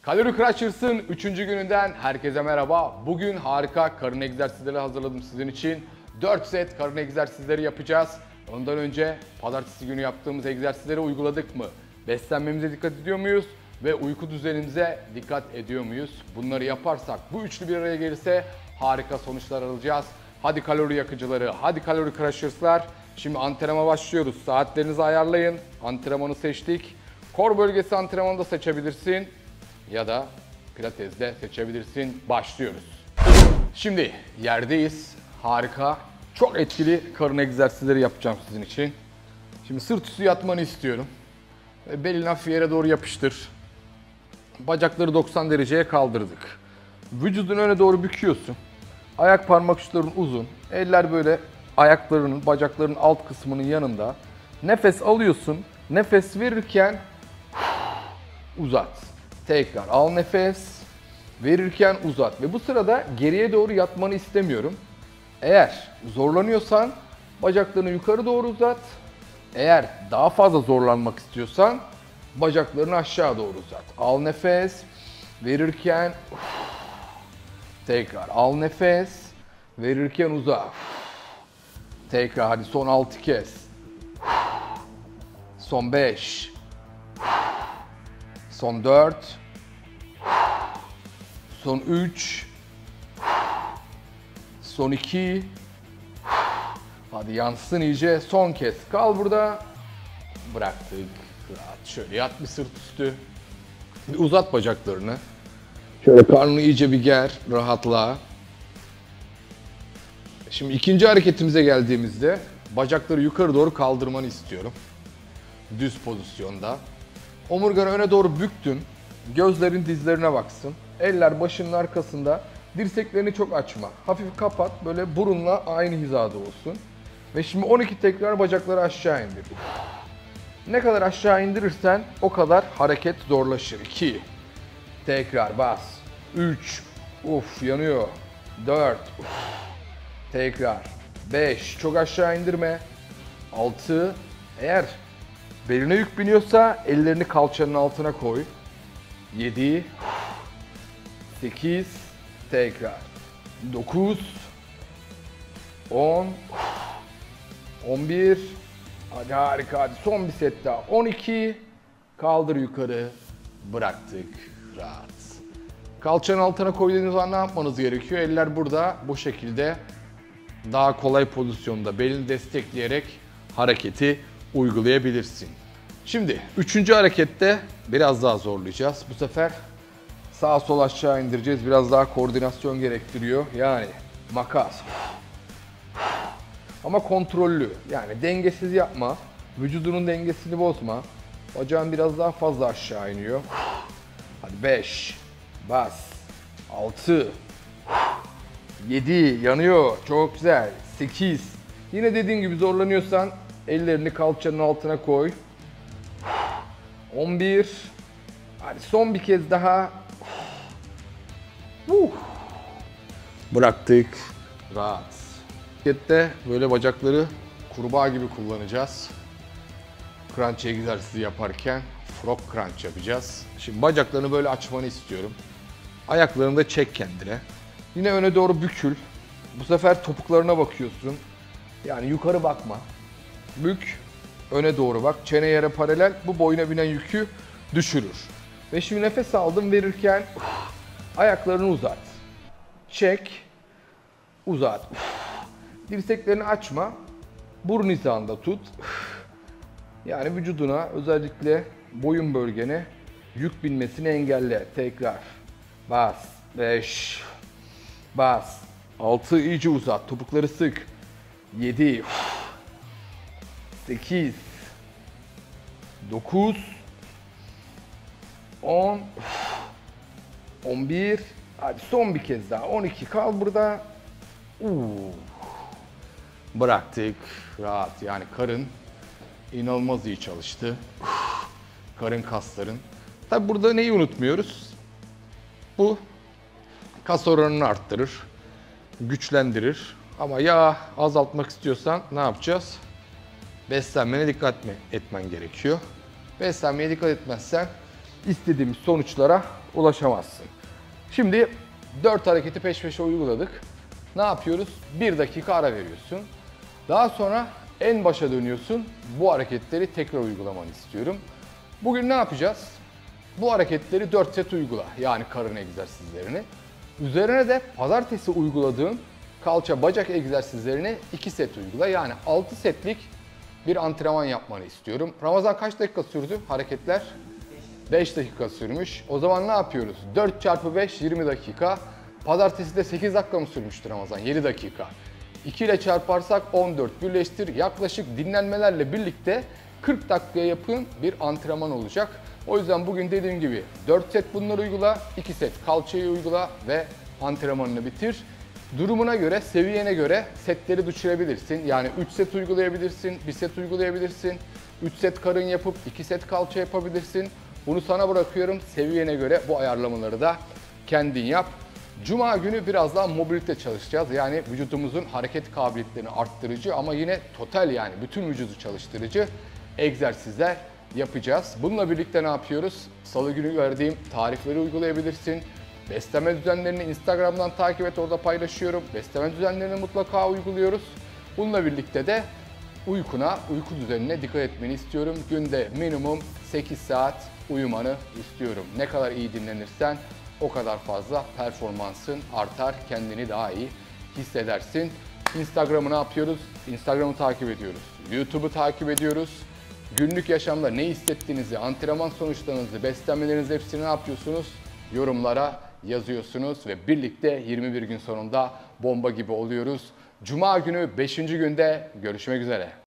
Kalori Crushers'ın 3. gününden herkese merhaba. Bugün harika karın egzersizleri hazırladım sizin için. 4 set karın egzersizleri yapacağız. Ondan önce pazartesi günü yaptığımız egzersizleri uyguladık mı? Beslenmemize dikkat ediyor muyuz? Ve uyku düzenimize dikkat ediyor muyuz? Bunları yaparsak, bu üçlü bir araya gelirse harika sonuçlar alacağız. Hadi kalori yakıcıları, hadi Kalori Crushers'lar. Şimdi antrenmana başlıyoruz. Saatlerinizi ayarlayın. Antrenmanı seçtik. Kor bölgesi antrenmanı da seçebilirsin. Ya da pilatesde seçebilirsin. Başlıyoruz. Şimdi yerdeyiz. Harika. Çok etkili karın egzersizleri yapacağım sizin için. Şimdi sırt üstü yatmanı istiyorum. Belini hafif yere doğru yapıştır. Bacakları 90 dereceye kaldırdık. Vücudunu öne doğru büküyorsun. Ayak parmak uçların uzun. Eller böyle ayaklarının, bacaklarının alt kısmının yanında. Nefes alıyorsun. Nefes verirken uzat. Tekrar al nefes. Verirken uzat. Ve bu sırada geriye doğru yatmanı istemiyorum. Eğer zorlanıyorsan bacaklarını yukarı doğru uzat. Eğer daha fazla zorlanmak istiyorsan bacaklarını aşağı doğru uzat. Al nefes. Verirken tekrar al nefes. Verirken uzat. Tekrar hadi son 6 kez. Son 5. Son 4. Son 3. Son 2. Hadi yansın iyice. Son kez. Kal burada. Bıraktık. Rahat. Şöyle yat bir sırt üstü. Bir uzat bacaklarını. Şöyle karnını iyice bir ger. Rahatla. Şimdi ikinci hareketimize geldiğimizde bacakları yukarı doğru kaldırmanı istiyorum. Düz pozisyonda. Omurganı öne doğru büktün. Gözlerin dizlerine baksın. Eller başının arkasında. Dirseklerini çok açma. Hafif kapat. Böyle burunla aynı hizada olsun. Ve şimdi 12 tekrar bacakları aşağı indir. Ne kadar aşağı indirirsen o kadar hareket zorlaşır. 2. Tekrar bas. 3. Uf yanıyor. 4. Uf. Tekrar. 5. Çok aşağı indirme. 6. Eğer beline yük biniyorsa ellerini kalçanın altına koy. 7. 8. Tekrar. 9. 10. 11. Hadi harika. Hadi son bir set daha. 12. Kaldır yukarı. Bıraktık. Rahat. Kalçanın altına koyduğunuz zaman ne yapmanız gerekiyor? Eller burada bu şekilde daha kolay pozisyonda belini destekleyerek hareketi uygulayabilirsin. Şimdi 3. harekette biraz daha zorlayacağız. Bu sefer sağa sola aşağı indireceğiz. Biraz daha koordinasyon gerektiriyor. Yani makas. Ama kontrollü. Yani dengesiz yapma. Vücudunun dengesini bozma. Bacağın biraz daha fazla aşağı iniyor. Hadi 5. Bas. 6. 7. Yanıyor. Çok güzel. 8. Yine dediğim gibi zorlanıyorsan ellerini kalçanın altına koy. 11. Hadi son bir kez daha. Bıraktık. Rahat. Harekette böyle bacakları kurbağa gibi kullanacağız. Crunch egzersizi yaparken frog crunch yapacağız. Şimdi bacaklarını böyle açmanı istiyorum. Ayaklarını da çek kendine. Yine öne doğru bükül. Bu sefer topuklarına bakıyorsun. Yani yukarı bakma. Bük. Öne doğru bak. Çene yere paralel. Bu boyuna binen yükü düşürür. Ve şimdi nefes aldım verirken ayaklarını uzat. Çek. Uzat. Dirseklerini açma. Burun hizanda tut. Yani vücuduna özellikle boyun bölgene yük binmesini engelle. Tekrar. Bas. 5. Bas. 6 iyice uzat. Topukları sık. 7. 8. 9. 10. 11. Hadi son bir kez daha. 12. Kal burada. Bıraktık. Rahat. Yani karın inanılmaz iyi çalıştı. Karın kasların. Tabi burada neyi unutmuyoruz? Bu kas oranını arttırır. Güçlendirir. Ama yağ azaltmak istiyorsan ne yapacağız? Beslenmene dikkat etmen gerekiyor. Beslenmeye dikkat etmezsen istediğimiz sonuçlara ulaşamazsın. Şimdi 4 hareketi peş peşe uyguladık. Ne yapıyoruz? 1 dakika ara veriyorsun. Daha sonra en başa dönüyorsun. Bu hareketleri tekrar uygulamanı istiyorum. Bugün ne yapacağız? Bu hareketleri 4 set uygula. Yani karın egzersizlerini. Üzerine de pazartesi uyguladığım kalça bacak egzersizlerini 2 set uygula. Yani 6 setlik bir antrenman yapmanı istiyorum. Ramazan kaç dakika sürdü hareketler? 5 dakika sürmüş. O zaman ne yapıyoruz? 4 çarpı 5 20 dakika. Pazartesi de 8 dakika mı sürmüştür Ramazan? 7 dakika. 2 ile çarparsak 14. Birleştir. Yaklaşık dinlenmelerle birlikte 40 dakikaya yakın bir antrenman olacak. O yüzden bugün dediğim gibi 4 set bunları uygula, 2 set kalçayı uygula ve antrenmanını bitir. Durumuna göre, seviyene göre setleri düşürebilirsin. Yani 3 set uygulayabilirsin, 1 set uygulayabilirsin. 3 set karın yapıp 2 set kalça yapabilirsin. Bunu sana bırakıyorum. Seviyene göre bu ayarlamaları da kendin yap. Cuma günü biraz daha mobilite çalışacağız. Yani vücudumuzun hareket kabiliyetlerini arttırıcı ama yine total yani bütün vücudu çalıştırıcı egzersizler yapacağız. Bununla birlikte ne yapıyoruz? Salı günü verdiğim tarifleri uygulayabilirsin. Beslenme düzenlerini Instagram'dan takip et, orada paylaşıyorum. Beslenme düzenlerini mutlaka uyguluyoruz. Bununla birlikte de uyku düzenine dikkat etmeni istiyorum. Günde minimum 8 saat uyumanı istiyorum. Ne kadar iyi dinlenirsen o kadar fazla performansın artar, kendini daha iyi hissedersin. Instagram'ı ne yapıyoruz? Instagram'ı takip ediyoruz. YouTube'u takip ediyoruz. Günlük yaşamda ne hissettiğinizi, antrenman sonuçlarınızı, beslenmelerinizi hepsini ne yapıyorsunuz? Yorumlara yazıyorsunuz ve birlikte 21 gün sonunda bomba gibi oluyoruz. Cuma günü 5. günde görüşmek üzere.